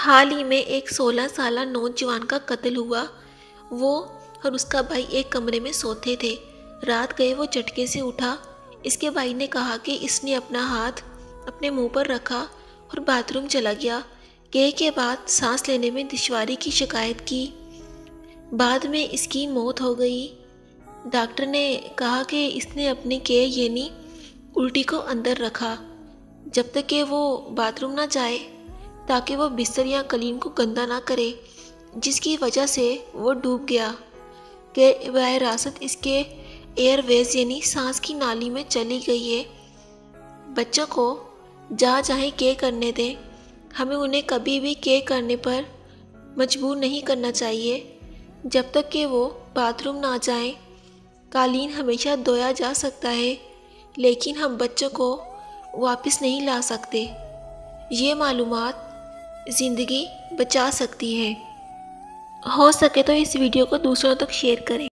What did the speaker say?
حال ہی میں ایک 16 سالہ نوجوان کا قتل ہوا۔ وہ اور اس کا بھائی ایک کمرے میں سوتے تھے۔ رات گئے وہ جھٹکے سے اٹھا۔ اس کے بھائی نے کہا کہ اس نے اپنا ہاتھ اپنے منہ پر رکھا اور باتھ روم چلا گیا۔ کے بعد سانس لینے میں دشواری کی شکایت کی۔ بعد میں اس کی موت ہو گئی۔ ڈاکٹر نے کہا کہ اس نے اپنے یعنی الٹی کو اندر رکھا جب تک کہ وہ باتھ روم نہ جائے، تاکہ وہ بستر یا قالین کو گندا نہ کرے، جس کی وجہ سے وہ ڈوب گیا۔ کہ براہ راست اس کے ایئر ویز یعنی سانس کی نالی میں چلی گئی ہے۔ بچوں کو جہاں کرنے دیں، ہمیں انہیں کبھی بھی کرنے پر مجبور نہیں کرنا چاہیے جب تک کہ وہ باتھ روم نہ جائیں۔ قالین ہمیشہ دھویا جا سکتا ہے، لیکن ہم بچوں کو واپس نہیں لا سکتے۔ یہ معلومات زندگی بچا سکتی ہے۔ ہو سکے تو اس ویڈیو کو دوسروں تک شیئر کریں۔